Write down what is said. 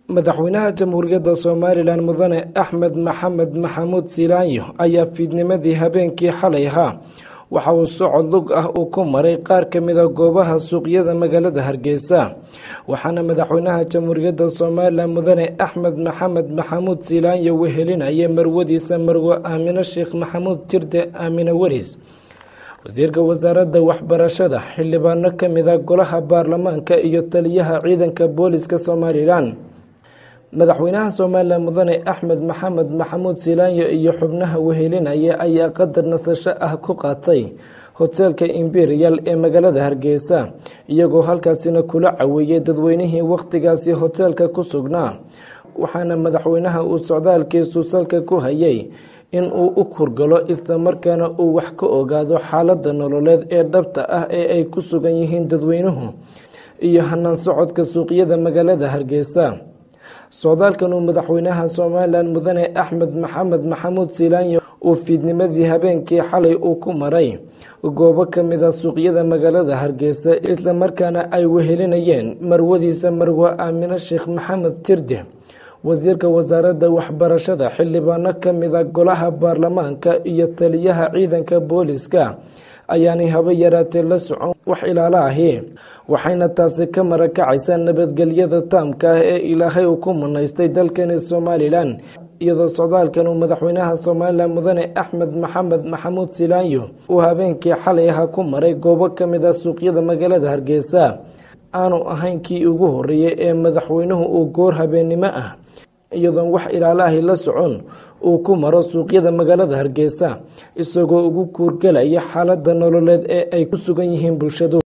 madaxweynaha jamhuuriyadda Soomaaliland mudane Axmed Maxamed Maxamuud Silaanyo ayaa fiidnimadii habeenkii xalay ahaa waxa uu socod lug ah uu ku maray qaar ka mid ah goobaha suuqyada magaalada Hargeysa waxaana madaxweynaha jamhuuriyadda Soomaaliland mudane Axmed Maxamed Maxamuud Silaanyo wehelinayay marwadiisa Marwo Aamina Sheekh Maxamuud Jirde Aamina Waris wasiirka wasaaradda waxbarashada xildhibaano ka mid ah golaha baarlamaanka iyo taliyaha ciidanka booliska Soomaaliland madaxweynaha Soomaaliland mudane Axmed Maxamed Maxamuud Silaanyo iyo xubnaha wehelinaya ayaa qadar nasasho ah ku qaatay hotelka Imperial ee magaalada Hargeysa iyagoo halkaasina kula caweeyay dadweynihii waqtigaasi hotelka ku sugnaa waxaana madaxweynaha uu socdaalkiisu salka ku hayay in uu u kurgalo isla markaana uu wax ka ogaado xaaladda nololeed ee dhabta ah ee ay ku sugan yihiin dadweynuhu iyo hanaan socodka suuqyada magaalada Hargeysa socdaalkan uu madaxweynaha Soomaaliland mudane Axmed Maxamed Maxamuud Silaanyo uu fiidnimadii habeenkii xalay uu ku maray goobo ka mid ah suuqyada magaalada Hargeysa isla markaana ay wehelinayeen marwadiisa Marwo Aamina Sheekh Maxamuud Jirde wasiirka wasaaradda waxbarashada xildhibaano ka mid ah golaha baarlamaanka iyo taliyaha ciidanka booliska ayaanay haba yaraatee la socon wax ilaalo ahi waxayna taasi ka marakacaysaa nabadgelyada taamka ah ee ilaahay uu ku manaystay dalkani Soomaaliland iyadoo socdaalkan uu madaxweynaha Soomaaliland mudane Axmed Maxamed Maxamuud Silaanyo uu habeenkii xalay ahaa ku maray goobo ka mid ah suuqyada magaalada Hargeysa aanu ahayn kii ugu horeeyay ee madaxweynuhu uu goor habeenimo ah iyadoo wax ilaalo ahi la socon uu ku maro suuqyada magaalada Hargeysa isagoo ugu kuurgalaya xaaladda nololeed ee ay ku sugan yihiin bulshadu